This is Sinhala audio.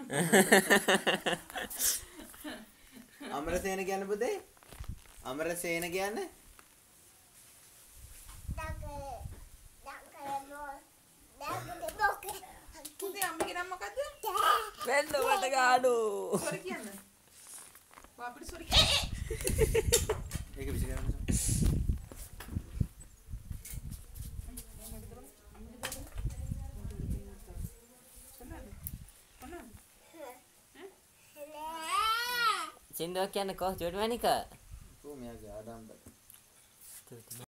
අමරසේන කියන්නේ පුතේ? අමරසේන කියන්නේ? පුතේ අම්මගේ නම මොකද්ද? වෙන්න මට ගාඩු. සෝරි කියන්න. අපිට සෝරි. ඒක විසිකරන්න. සින්දුවක් කියන්නකෝ චුටි මැනික. කොහොම යාගේ ආඩම්බර.